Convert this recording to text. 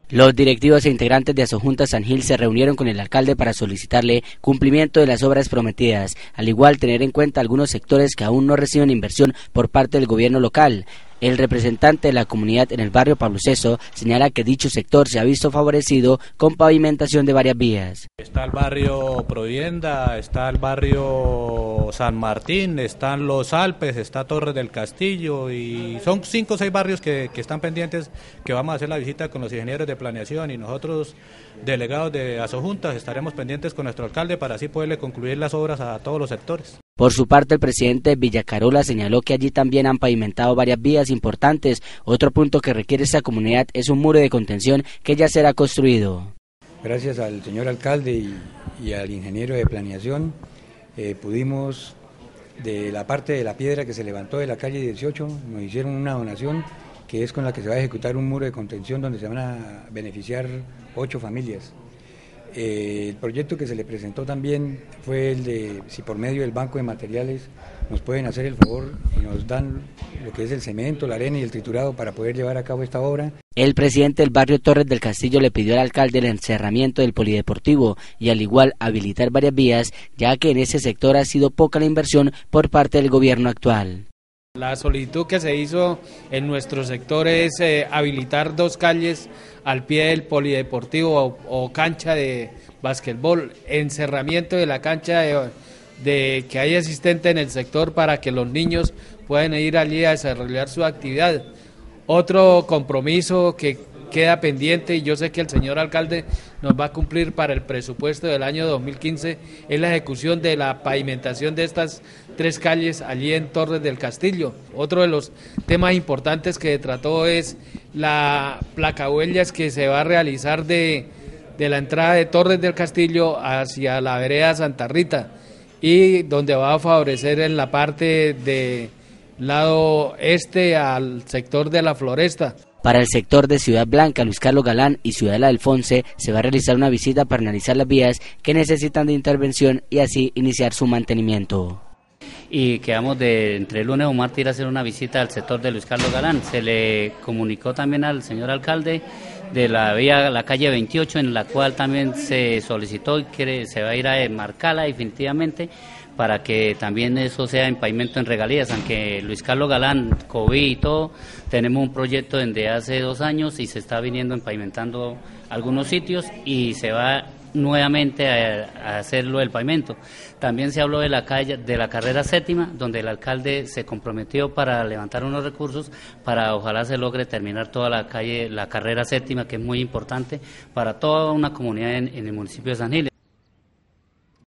Los directivos e integrantes de Asojunta San Gil se reunieron con el alcalde para solicitarle cumplimiento de las obras prometidas, al igual tener en cuenta algunos sectores que aún no reciben inversión por parte del gobierno local. El representante de la comunidad en el barrio Pablo Seso señala que dicho sector se ha visto favorecido con pavimentación de varias vías. Está el barrio Provienda, está el barrio San Martín, están Los Alpes, está Torres del Castillo y son 5 o 6 barrios que están pendientes, que vamos a hacer la visita con los ingenieros de planeación y nosotros delegados de Asojuntas estaremos pendientes con nuestro alcalde para así poderle concluir las obras a todos los sectores. Por su parte, el presidente de Villacarola señaló que allí también han pavimentado varias vías importantes. Otro punto que requiere esta comunidad es un muro de contención que ya será construido. Gracias al señor alcalde y al ingeniero de planeación pudimos, de la parte de la piedra que se levantó de la calle 18, nos hicieron una donación que es con la que se va a ejecutar un muro de contención donde se van a beneficiar 8 familias. El proyecto que se le presentó también fue el de si por medio del banco de materiales nos pueden hacer el favor y nos dan lo que es el cemento, la arena y el triturado para poder llevar a cabo esta obra. El presidente del barrio Torres del Castillo le pidió al alcalde el encerramiento del polideportivo y al igual habilitar varias vías, ya que en ese sector ha sido poca la inversión por parte del gobierno actual. La solicitud que se hizo en nuestro sector es habilitar 2 calles al pie del polideportivo o cancha de básquetbol, encerramiento de la cancha de que hay asistente en el sector para que los niños puedan ir allí a desarrollar su actividad. Otro compromiso que queda pendiente y yo sé que el señor alcalde nos va a cumplir para el presupuesto del año 2015 es la ejecución de la pavimentación de estas 3 calles allí en Torres del Castillo. Otro de los temas importantes que trató es la placahuellas que se va a realizar de la entrada de Torres del Castillo hacia la vereda Santa Rita y donde va a favorecer en la parte del lado este al sector de la Floresta. Para el sector de Ciudad Blanca, Luis Carlos Galán y Ciudadela del Fonce se va a realizar una visita para analizar las vías que necesitan de intervención y así iniciar su mantenimiento. Y quedamos de entre el lunes o martes ir a hacer una visita al sector de Luis Carlos Galán. Se le comunicó también al señor alcalde de la vía, la calle 28, en la cual también se solicitó y que se va a ir a enmarcarla definitivamente para que también eso sea en pavimento en regalías, aunque Luis Carlos Galán, COVID y todo, tenemos un proyecto desde hace 2 años y se está viniendo pavimentando algunos sitios y se va nuevamente a hacerlo el pavimento. También se habló de la calle, de la carrera 7ª, donde el alcalde se comprometió para levantar unos recursos para ojalá se logre terminar toda la calle, la carrera 7ª, que es muy importante para toda una comunidad en el municipio de San Gil.